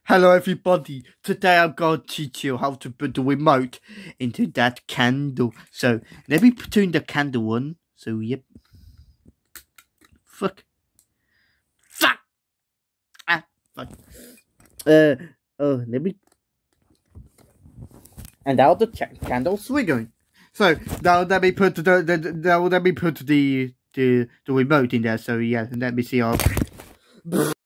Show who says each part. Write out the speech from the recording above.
Speaker 1: Hello everybody, today I'm going to teach you how to put the remote into that candle. So, let me turn the candle on. So, yep. Fuck. Fuck! Ah, fuck. Let me... And now the candle's swinging. So, now let me put the remote in there. So, yeah, let me see how...